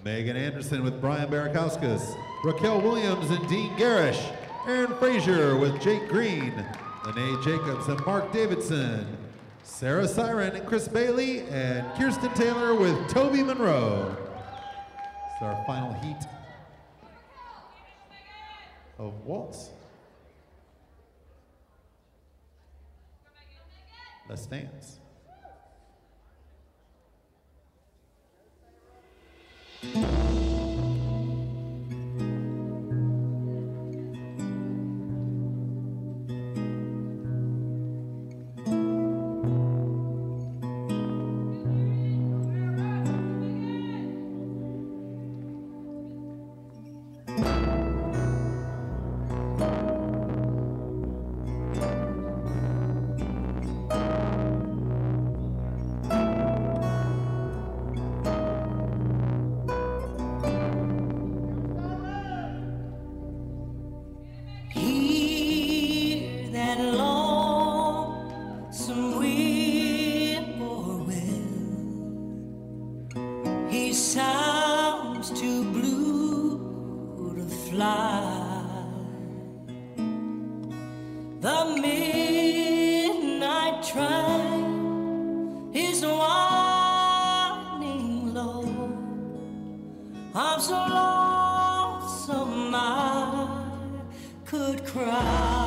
Megan Anderson with Brian Barakauskas, Raquel Williams and Dean Garrish, Aaron Frazier with Jake Green, Lene Jacobs and Mark Davidson, Sarah Siren and Chris Bailey, and Kirsten Taylor with Toby Monroe. It's our final heat of Waltz. Let's dance. Sounds too blue to fly. The midnight train is winding low. I'm so lonesome I could cry.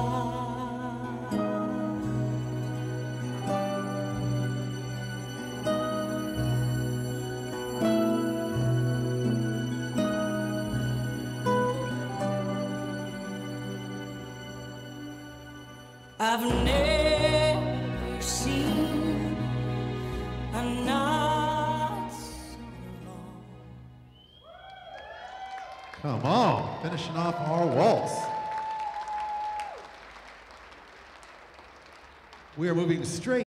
I've never seen a night so long. Come on, finishing off our waltz. We are moving straight